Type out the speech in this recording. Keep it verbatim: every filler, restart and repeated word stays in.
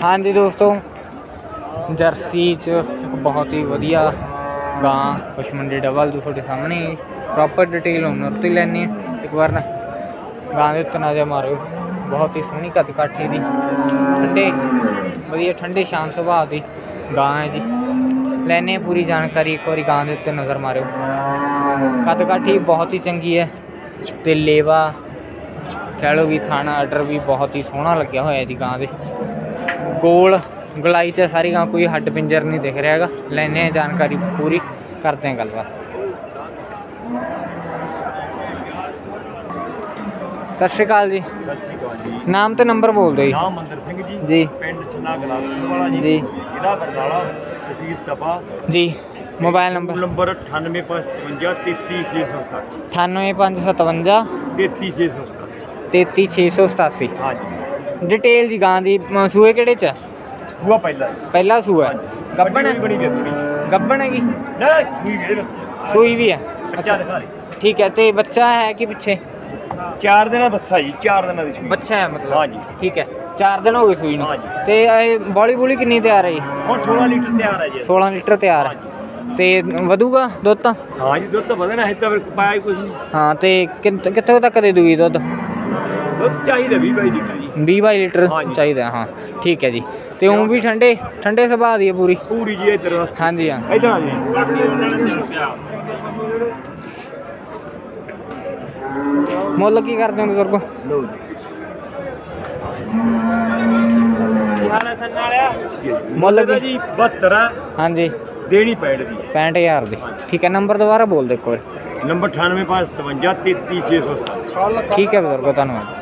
हाँ जी दोस्तों, जर्सी च बहुत ही वधिया गां पशु मंडी डबल जो थोड़े सामने प्रॉपर डिटेल ओनर तो लैनी एक बार ना गां के उत्ते नज़र मारो। बहुत ही सोहनी कद काठी दी ठंडे वधिया ठंडे शांत सुभाव की गां है जी। लैने पूरी जानकारी एक बार गां के उत्ते नज़र मारो। कद काठी बहुत ही चंगी है तो लेवा कह लो भी थाना आर्डर भी बहुत ही सोहना लग्या होया जी। गां के गोल गलाई च सारी गां कोई हड्ड पिंजर नहीं दिख रहा है। लैने जानकारी पूरी करते हैं गलबात। सत श्री अकाल जी। नाम तो नंबर बोल दो जी। नाम मंदिर सिंह जी जी पिंड छन्ना गलाब सिंह वाला जी जी जिला बरनाला तहसील तपा जी। मोबाइल नंबर नंबर अठानवे पाँच सतवंजा तेती छे सौ सतासी अठानवे पाँच सतवंजा तेती छे सौ सतासी तेती छे सौ सतासी। हाँ जी। डिटेल जी गां दी सूए केड़े च हुआ पहला पहला सूआ है गब्बन है बड़ी बेहतरी गब्बन हैगी ना हुई भी है सूई भी है। बच्चा दिखा दे ठीक है तो बच्चा है कि पीछे चार दिन बच्चा जी चार दिन दी बच्चा है मतलब। हाँ जी ठीक है चार दिन हो गए सूई हाँ नूं ते बॉली बूली कितनी तैयार है जी? ਹੁਣ सोलह लीटर तैयार है जी। सोलह लीटर तैयार है ते वधूगा दुध तां? हाँ जी दुध तो बधना है तो फिर पाया कुछ नहीं। हाँ तो कितों तक दे दूगी दुध? दुध चाहिए बीस बाई लीटर जी। बीस बाई लीटर हाँ जी। चाहिए हाँ ठीक है जी। तो ऊँ भी ठंडे ठंडे सुभाव दी है पूरी पूरी जी इधर हाँ जी हाँ इधर आ जी। मुੱਲ की करते हो बजुर्ग? मुੱਲ की जी बहत्तर हाँ जी देनी पैंठ दी पैंठ हज़ार दी। ठीक है नंबर दोबारा बोल दो एक बार। नंबर अठानवे पाँच सतवंजा तेती छे सौ सतासी। ठीक है बजुर्ग धन्यवाद।